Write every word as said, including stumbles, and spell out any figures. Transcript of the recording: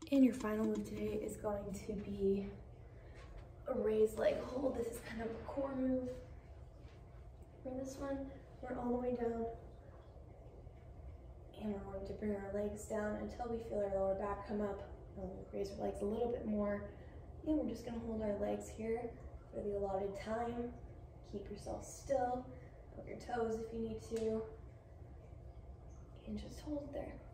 And your final move today is going to be a raised leg hold. This is kind of a core move. For this one, we're all the way down. And we're going to bring our legs down until we feel our lower back come up. And we'll raise our legs a little bit more. And we're just gonna hold our legs here for the allotted time. Keep yourself still. Put your toes if you need to. And just hold there.